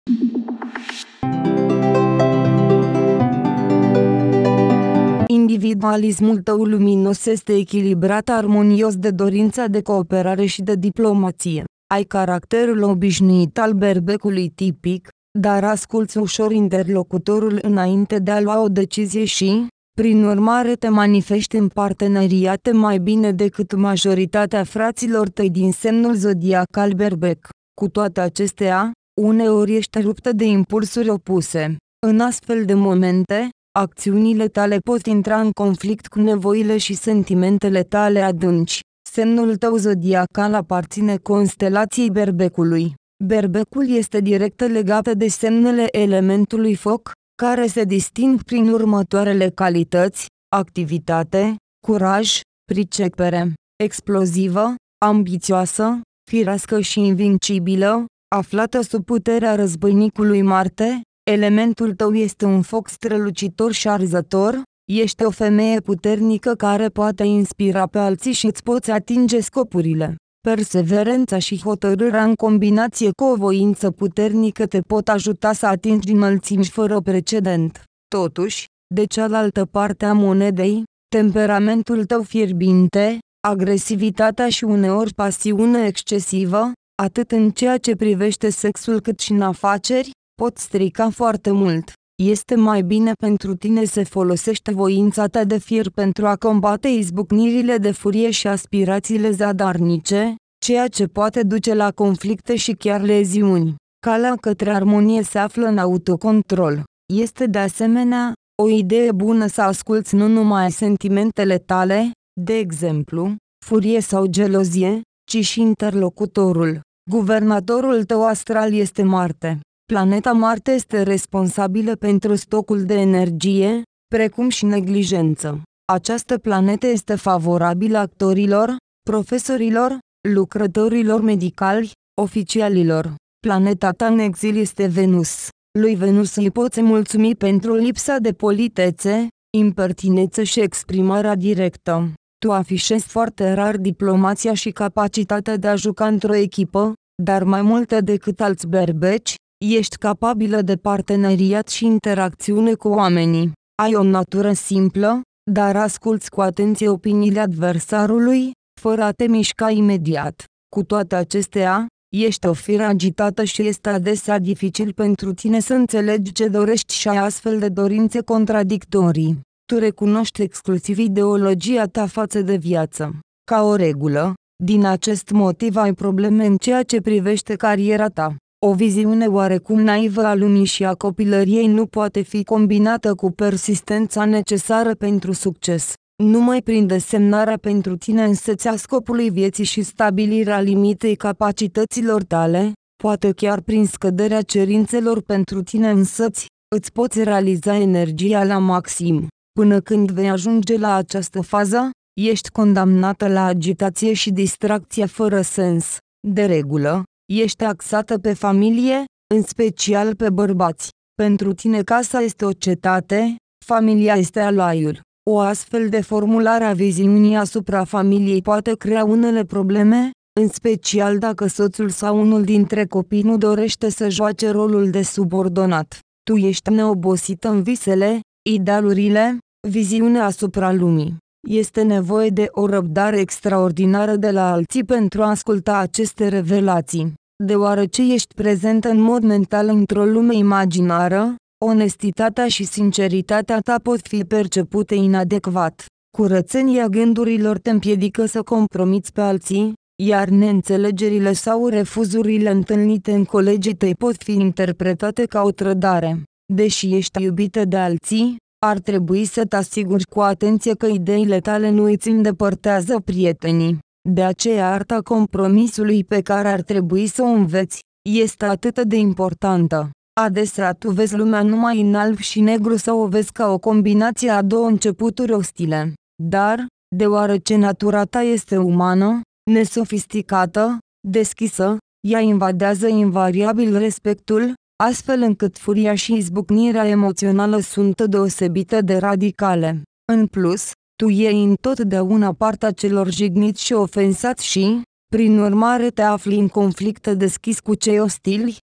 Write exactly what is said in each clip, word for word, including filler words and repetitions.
Individualismul tău luminos este echilibrat armonios de dorința de cooperare și de diplomație. Ai caracterul obișnuit al berbecului tipic, dar asculți ușor interlocutorul înainte de a lua o decizie și, prin urmare, te manifesti în parteneriate mai bine decât majoritatea fraților tăi din semnul zodiacal berbec. Cu toate acestea, uneori ești ruptă de impulsuri opuse. În astfel de momente, acțiunile tale pot intra în conflict cu nevoile și sentimentele tale adânci. Semnul tău zodiacal aparține constelației berbecului. Berbecul este direct legat de semnele elementului foc, care se disting prin următoarele calități: activitate, curaj, pricepere, explozivă, ambițioasă, firească și invincibilă, aflată sub puterea războinicului Marte. Elementul tău este un foc strălucitor și arzător. Ești o femeie puternică care poate inspira pe alții și îți poți atinge scopurile. Perseverența și hotărârea în combinație cu o voință puternică te pot ajuta să atingi înălțimi fără precedent. Totuși, de cealaltă parte a monedei, temperamentul tău fierbinte, agresivitatea și uneori pasiune excesivă, atât în ceea ce privește sexul cât și în afaceri, pot strica foarte mult. Este mai bine pentru tine să folosești voința ta de fier pentru a combate izbucnirile de furie și aspirațiile zadarnice, ceea ce poate duce la conflicte și chiar leziuni. Calea către armonie se află în autocontrol. Este de asemenea o idee bună să asculți nu numai sentimentele tale, de exemplu, furie sau gelozie, ci și interlocutorul. Guvernatorul tău astral este Marte. Planeta Marte este responsabilă pentru stocul de energie, precum și neglijență. Această planetă este favorabilă actorilor, profesorilor, lucrătorilor medicali, oficialilor. Planeta ta în exil este Venus. Lui Venus îi poți mulțumi pentru lipsa de politețe, impertineță și exprimarea directă. Tu afișezi foarte rar diplomația și capacitatea de a juca într-o echipă, dar mai mult decât alți berbeci, ești capabilă de parteneriat și interacțiune cu oamenii. Ai o natură simplă, dar asculți cu atenție opiniile adversarului, fără a te mișca imediat. Cu toate acestea, ești o fire agitată și este adesea dificil pentru tine să înțelegi ce dorești și ai astfel de dorințe contradictorii. Tu recunoști exclusiv ideologia ta față de viață. Ca o regulă, din acest motiv ai probleme în ceea ce privește cariera ta. O viziune oarecum naivă a lumii și a copilăriei nu poate fi combinată cu persistența necesară pentru succes. Numai prin desemnarea pentru tine însăți a scopului vieții și stabilirea limitei capacităților tale, poate chiar prin scăderea cerințelor pentru tine însăți, îți poți realiza energia la maxim. Până când vei ajunge la această fază, ești condamnată la agitație și distracție fără sens. De regulă, ești axată pe familie, în special pe bărbați. Pentru tine casa este o cetate, familia este alaiul. O astfel de formulare a viziunii asupra familiei poate crea unele probleme, în special dacă soțul sau unul dintre copii nu dorește să joace rolul de subordonat. Tu ești neobosită în visele, idealurile, viziunea asupra lumii. Este nevoie de o răbdare extraordinară de la alții pentru a asculta aceste revelații. Deoarece ești prezentă în mod mental într-o lume imaginară, onestitatea și sinceritatea ta pot fi percepute inadecvat. Curățenia gândurilor te împiedică să compromiți pe alții, iar neînțelegerile sau refuzurile întâlnite în colegii tăi pot fi interpretate ca o trădare. Deși ești iubită de alții, ar trebui să te asiguri cu atenție că ideile tale nu îți îndepărtează prietenii. De aceea arta compromisului pe care ar trebui să o înveți, este atât de importantă. Adesea tu vezi lumea numai în alb și negru sau o vezi ca o combinație a două începuturi ostile. Dar, deoarece natura ta este umană, nesofisticată, deschisă, ea invadează invariabil respectul, astfel încât furia și izbucnirea emoțională sunt deosebite de radicale. În plus, tu iei întotdeauna partea celor jigniți și ofensați și, prin urmare te afli în conflict deschis cu cei ostili,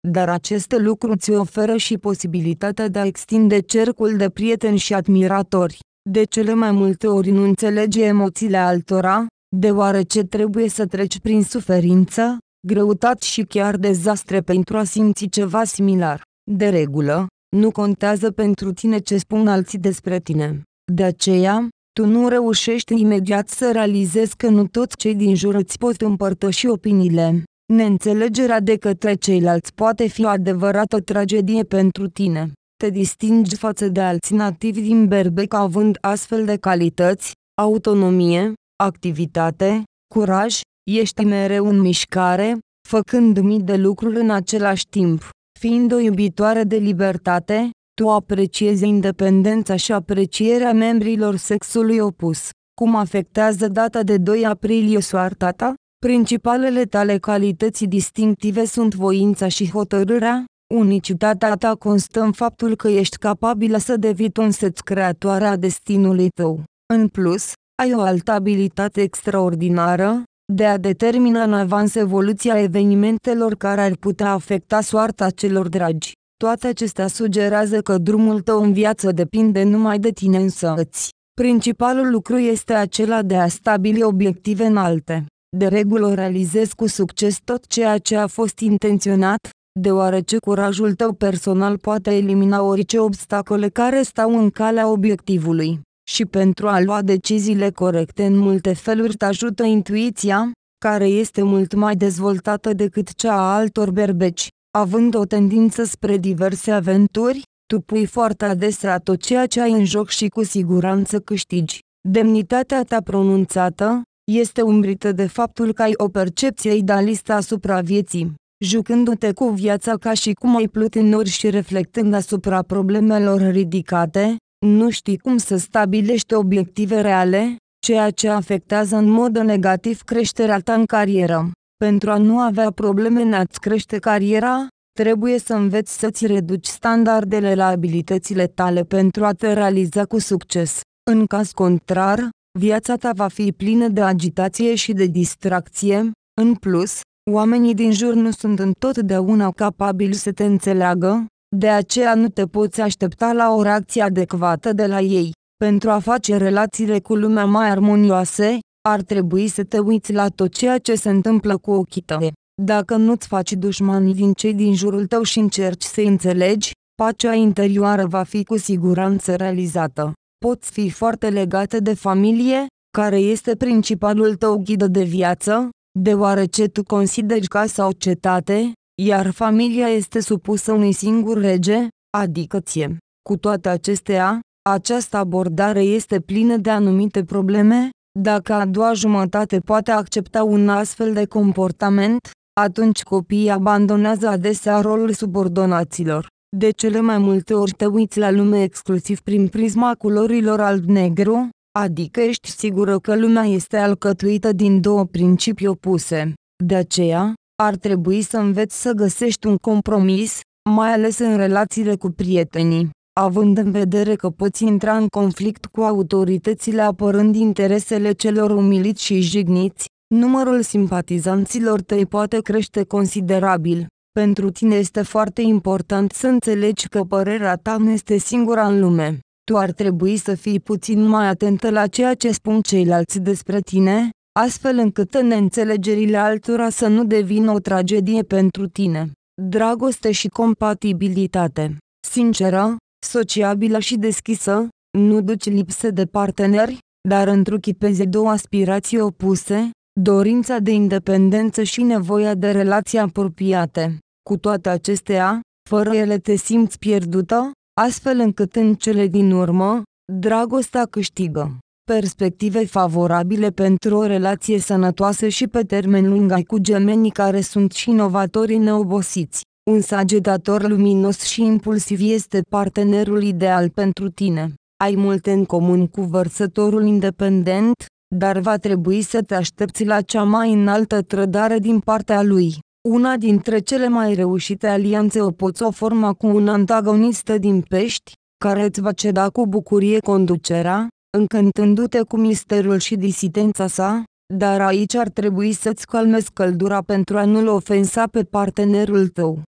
dar acest lucru ți oferă și posibilitatea de a extinde cercul de prieteni și admiratori. De cele mai multe ori nu înțelegi emoțiile altora, deoarece trebuie să treci prin suferință, greutate și chiar dezastre pentru a simți ceva similar. De regulă, nu contează pentru tine ce spun alții despre tine. De aceea, tu nu reușești imediat să realizezi că nu toți cei din jur îți pot împărtăși opiniile. Neînțelegerea de către ceilalți poate fi o adevărată tragedie pentru tine. Te distingi față de alții nativi din Berbec având astfel de calități: autonomie, activitate, curaj, ești mereu în mișcare, făcând mii de lucruri în același timp. Fiind o iubitoare de libertate, tu apreciezi independența și aprecierea membrilor sexului opus. Cum afectează data de doi aprilie soarta ta? Principalele tale calități distinctive sunt voința și hotărârea. Unicitatea ta constă în faptul că ești capabilă să devii tu însăți creatoarea a destinului tău. În plus, ai o altă abilitate extraordinară, de a determina în avans evoluția evenimentelor care ar putea afecta soarta celor dragi. Toate acestea sugerează că drumul tău în viață depinde numai de tine însăți. Principalul lucru este acela de a stabili obiective înalte. De regulă realizezi cu succes tot ceea ce a fost intenționat, deoarece curajul tău personal poate elimina orice obstacole care stau în calea obiectivului. Și pentru a lua deciziile corecte în multe feluri te ajută intuiția, care este mult mai dezvoltată decât cea a altor berbeci. Având o tendință spre diverse aventuri, tu pui foarte adesea tot ceea ce ai în joc și cu siguranță câștigi. Demnitatea ta pronunțată este umbrită de faptul că ai o percepție idealistă asupra vieții. Jucându-te cu viața ca și cum ai plut în nori și reflectând asupra problemelor ridicate, nu știi cum să stabilești obiective reale, ceea ce afectează în mod negativ creșterea ta în carieră. Pentru a nu avea probleme în a-ți crește cariera, trebuie să înveți să-ți reduci standardele la abilitățile tale pentru a te realiza cu succes. În caz contrar, viața ta va fi plină de agitație și de distracție. În plus, oamenii din jur nu sunt întotdeauna capabili să te înțeleagă, de aceea nu te poți aștepta la o reacție adecvată de la ei. Pentru a face relațiile cu lumea mai armonioase, ar trebui să te uiți la tot ceea ce se întâmplă cu ochii tăi. Dacă nu-ți faci dușmani din cei din jurul tău și încerci să-i înțelegi, pacea interioară va fi cu siguranță realizată. Poți fi foarte legată de familie, care este principalul tău ghid de viață, deoarece tu consideri casa o cetate, iar familia este supusă unui singur rege, adică ție. Cu toate acestea, această abordare este plină de anumite probleme. Dacă a doua jumătate poate accepta un astfel de comportament, atunci copiii abandonează adesea rolul subordonaților. De cele mai multe ori te uiți la lume exclusiv prin prisma culorilor alb-negru, adică ești sigură că lumea este alcătuită din două principii opuse. De aceea, ar trebui să înveți să găsești un compromis, mai ales în relațiile cu prietenii. Având în vedere că poți intra în conflict cu autoritățile apărând interesele celor umiliți și jigniți, numărul simpatizanților tăi poate crește considerabil. Pentru tine este foarte important să înțelegi că părerea ta nu este singura în lume. Tu ar trebui să fii puțin mai atentă la ceea ce spun ceilalți despre tine, astfel încât neînțelegerile altora să nu devină o tragedie pentru tine. Dragoste și compatibilitate. Sinceră, sociabilă și deschisă, nu duci lipsă de parteneri, dar întruchipezi două aspirații opuse, dorința de independență și nevoia de relații apropiate. Cu toate acestea, fără ele te simți pierdută, astfel încât în cele din urmă, dragostea câștigă. Perspective favorabile pentru o relație sănătoasă și pe termen lung ai cu gemenii care sunt și inovatori neobosiți. Un sagetator luminos și impulsiv este partenerul ideal pentru tine. Ai multe în comun cu vărsătorul independent, dar va trebui să te aștepți la cea mai înaltă trădare din partea lui. Una dintre cele mai reușite alianțe o poți o forma cu un antagonist din pești, care îți va ceda cu bucurie conducerea, încântându-te cu misterul și disidența sa, dar aici ar trebui să-ți calmezi căldura pentru a nu-l ofensa pe partenerul tău.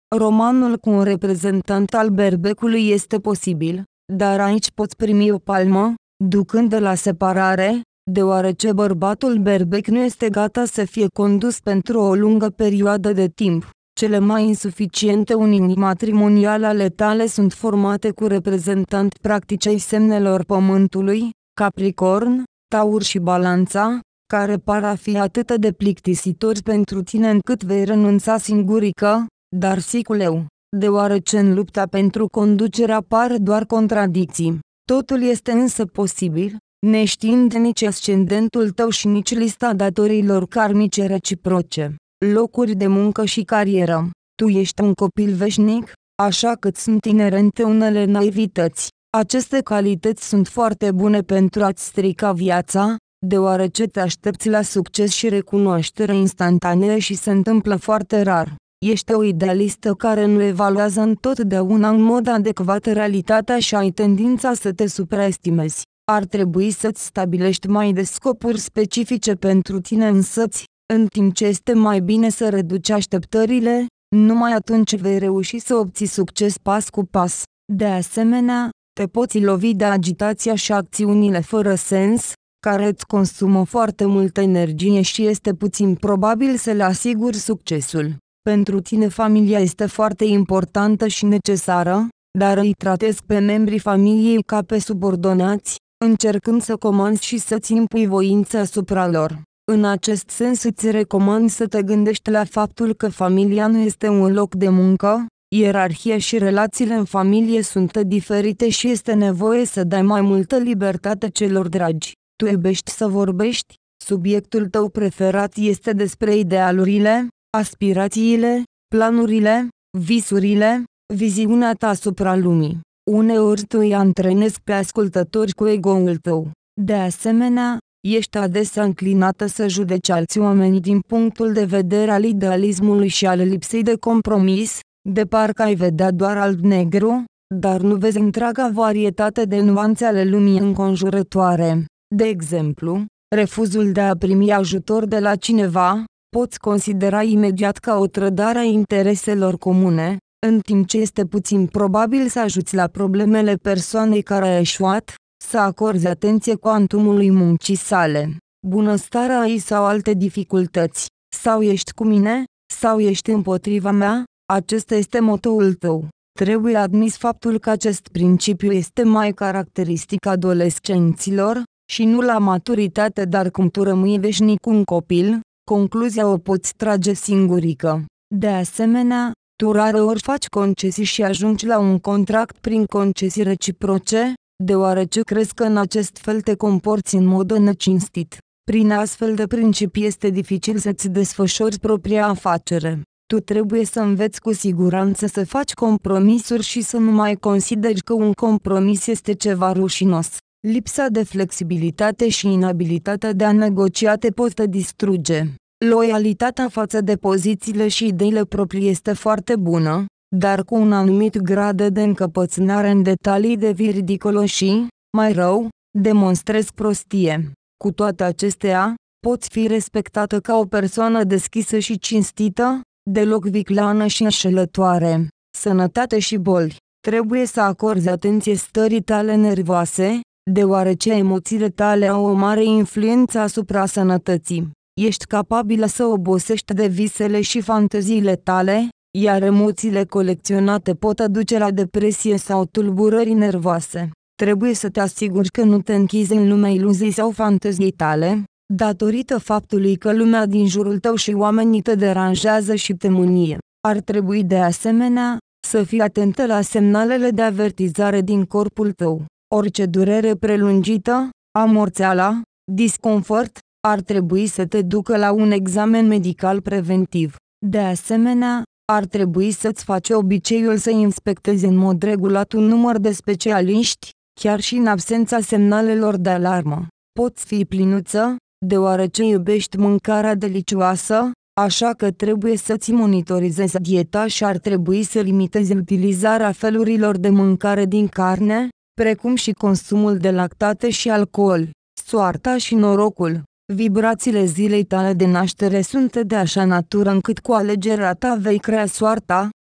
Romanul cu un reprezentant al berbecului este posibil, dar aici poți primi o palmă, ducând la separare, deoarece bărbatul berbec nu este gata să fie condus pentru o lungă perioadă de timp. Cele mai insuficiente uniuni matrimoniale ale tale sunt formate cu reprezentanți practici ai semnelor Pământului, Capricorn, Taur și Balanța, care par a fi atât de plictisitori pentru tine încât vei renunța singurică, dar siculeu, deoarece în lupta pentru conducere apar doar contradicții. Totul este însă posibil, neștiind nici ascendentul tău și nici lista datoriilor karmice reciproce. Locuri de muncă și carieră. Tu ești un copil veșnic, așa că sunt inerente unele naivități. Aceste calități sunt foarte bune pentru a-ți strica viața, deoarece te aștepți la succes și recunoaștere instantanee și se întâmplă foarte rar. Ești o idealistă care nu evaluează întotdeauna în mod adecvat realitatea și ai tendința să te supraestimezi. Ar trebui să-ți stabilești mai des scopuri specifice pentru tine însăți, în timp ce este mai bine să reduci așteptările, numai atunci vei reuși să obții succes pas cu pas. De asemenea, te poți lovi de agitația și acțiunile fără sens, care îți consumă foarte multă energie și este puțin probabil să le asiguri succesul. Pentru tine familia este foarte importantă și necesară, dar îi tratezi pe membrii familiei ca pe subordonați, încercând să comanzi și să-ți impui voința asupra lor. În acest sens îți recomand să te gândești la faptul că familia nu este un loc de muncă, ierarhia și relațiile în familie sunt diferite și este nevoie să dai mai multă libertate celor dragi. Tu iubești să vorbești, subiectul tău preferat este despre idealurile, aspirațiile, planurile, visurile, viziunea ta asupra lumii. Uneori tu îi antrenezi pe ascultători cu ego-ul tău. De asemenea, ești adesea înclinată să judeci alți oameni din punctul de vedere al idealismului și al lipsei de compromis, de parcă ai vedea doar alb-negru, dar nu vezi întreaga varietate de nuanțe ale lumii înconjurătoare. De exemplu, refuzul de a primi ajutor de la cineva, poți considera imediat ca o trădare a intereselor comune, în timp ce este puțin probabil să ajuți la problemele persoanei care a eșuat, să acorzi atenție cuantumului muncii sale, bunăstarea ei sau alte dificultăți. Sau ești cu mine, sau ești împotriva mea, acesta este motoul tău. Trebuie admis faptul că acest principiu este mai caracteristic adolescenților, și nu la maturitate, dar cum tu rămâi veșnic un copil, concluzia o poți trage singurică. De asemenea, tu rareori faci concesii și ajungi la un contract prin concesii reciproce, deoarece crezi că în acest fel te comporți în mod necinstit. Prin astfel de principii este dificil să-ți desfășori propria afacere. Tu trebuie să înveți cu siguranță să faci compromisuri și să nu mai consideri că un compromis este ceva rușinos. Lipsa de flexibilitate și inabilitatea de a negocia te pot distruge. Loialitatea față de pozițiile și ideile proprii este foarte bună, dar cu un anumit grad de încăpățânare în detalii devii ridicolo și, mai rău, demonstrezi prostie. Cu toate acestea, poți fi respectată ca o persoană deschisă și cinstită, deloc vicleană și înșelătoare. Sănătate și boli. Trebuie să acorzi atenție stării tale nervoase, deoarece emoțiile tale au o mare influență asupra sănătății. Ești capabilă să obosești de visele și fanteziile tale, iar emoțiile colecționate pot aduce la depresie sau tulburări nervoase. Trebuie să te asiguri că nu te închizi în lumea iluzii sau fantezii tale, datorită faptului că lumea din jurul tău și oamenii te deranjează și te mânie. Ar trebui de asemenea să fii atentă la semnalele de avertizare din corpul tău. Orice durere prelungită, amorțeala, disconfort, ar trebui să te ducă la un examen medical preventiv. De asemenea, ar trebui să-ți faci obiceiul să inspectezi în mod regulat un număr de specialiști, chiar și în absența semnalelor de alarmă. Poți fi plinuță, deoarece iubești mâncarea delicioasă, așa că trebuie să-ți monitorizezi dieta și ar trebui să limitezi utilizarea felurilor de mâncare din carne, precum și consumul de lactate și alcool. Soarta și norocul. Vibrațiile zilei tale de naștere sunt de așa natură încât cu alegerea ta vei crea soarta,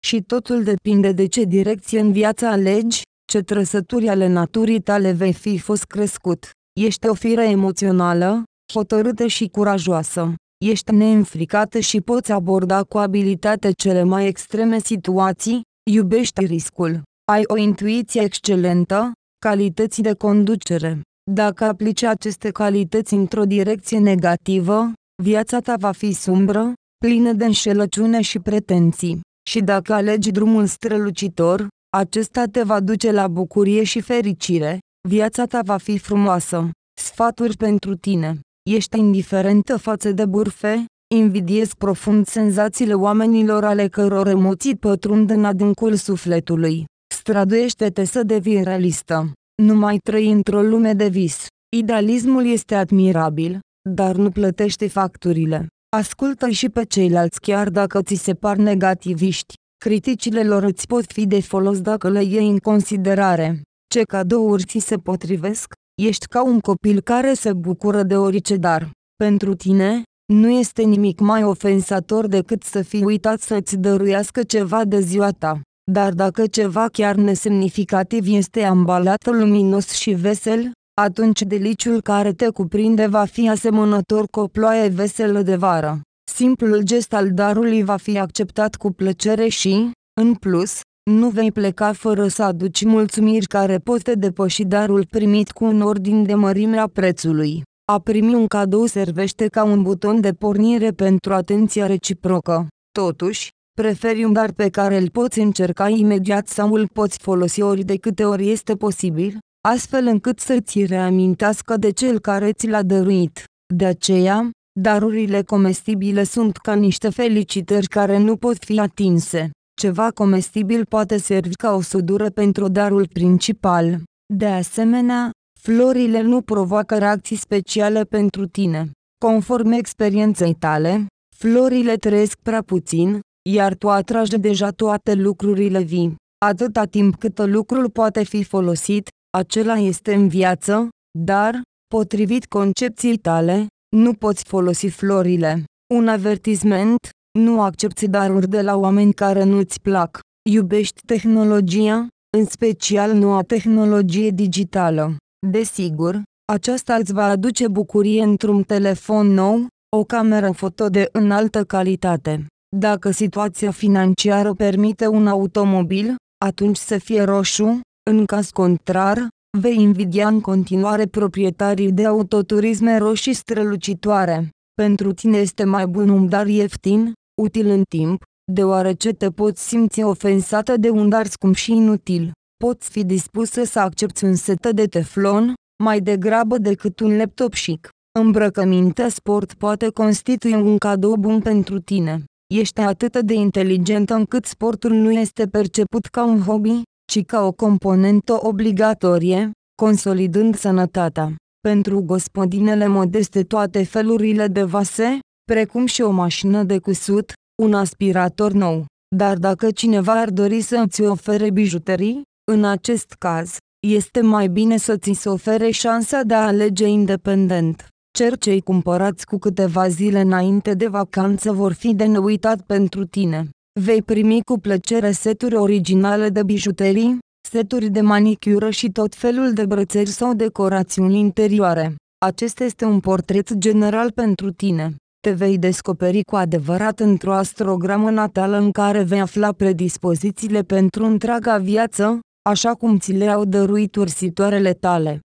Și totul depinde de ce direcție în viață alegi, ce trăsături ale naturii tale vei fi fost crescut. Ești o fire emoțională, hotărâtă și curajoasă. Ești neînfricată și poți aborda cu abilitate cele mai extreme situații, iubești riscul. Ai o intuiție excelentă, calități de conducere. Dacă aplici aceste calități într-o direcție negativă, viața ta va fi sumbră, plină de înșelăciune și pretenții. Și dacă alegi drumul strălucitor, acesta te va duce la bucurie și fericire, viața ta va fi frumoasă. Sfaturi pentru tine. Ești indiferentă față de bârfe, invidiezi profund senzațiile oamenilor ale căror emoții pătrund în adâncul sufletului. Străduiește-te să devii realistă. Nu mai trăi într-o lume de vis. Idealismul este admirabil, dar nu plătește facturile. Ascultă și pe ceilalți chiar dacă ți se par negativiști. Criticile lor îți pot fi de folos dacă le iei în considerare. Ce cadouri ți se potrivesc? Ești ca un copil care se bucură de orice dar. Pentru tine, nu este nimic mai ofensator decât să fii uitat să-ți dăruiască ceva de ziua ta. Dar dacă ceva chiar nesemnificativ este ambalat luminos și vesel, atunci deliciul care te cuprinde va fi asemănător cu o ploaie veselă de vară. Simplul gest al darului va fi acceptat cu plăcere și, în plus, nu vei pleca fără să aduci mulțumiri care pot depăși darul primit cu un ordin de mărime a prețului. A primi un cadou servește ca un buton de pornire pentru atenția reciprocă. Totuși, preferi un dar pe care îl poți încerca imediat sau îl poți folosi ori de câte ori este posibil, astfel încât să-ți reamintească de cel care ți l-a dăruit. De aceea, darurile comestibile sunt ca niște felicitări care nu pot fi atinse. Ceva comestibil poate servi ca o sudură pentru darul principal. De asemenea, florile nu provoacă reacții speciale pentru tine. Conform experienței tale, florile trăiesc prea puțin, iar tu atragi deja toate lucrurile vii. Atâta timp cât lucrul poate fi folosit, acela este în viață, dar, potrivit concepției tale, nu poți folosi florile. Un avertisment: nu accepți daruri de la oameni care nu-ți plac. Iubești tehnologia, în special noua tehnologie digitală. Desigur, aceasta îți va aduce bucurie într-un telefon nou, o cameră foto de înaltă calitate. Dacă situația financiară permite un automobil, atunci să fie roșu, în caz contrar, vei invidia în continuare proprietarii de autoturisme roșii strălucitoare. Pentru tine este mai bun un dar ieftin, util în timp, deoarece te poți simți ofensată de un dar scump și inutil. Poți fi dispusă să accepti un set de teflon, mai degrabă decât un laptop chic. Îmbrăcămintea sport poate constitui un cadou bun pentru tine. Ești atât de inteligentă încât sportul nu este perceput ca un hobby, ci ca o componentă obligatorie, consolidând sănătatea. Pentru gospodinele modeste toate felurile de vase, precum și o mașină de cusut, un aspirator nou. Dar dacă cineva ar dori să îți ofere bijuterii, în acest caz, este mai bine să ți se ofere șansa de a alege independent. Cei cumpărați cu câteva zile înainte de vacanță vor fi de neuitat pentru tine. Vei primi cu plăcere seturi originale de bijuterii, seturi de manicură și tot felul de brățări sau decorațiuni interioare. Acesta este un portret general pentru tine. Te vei descoperi cu adevărat într-o astrogramă natală în care vei afla predispozițiile pentru întreaga viață, așa cum ți le-au dăruit ursitoarele tale.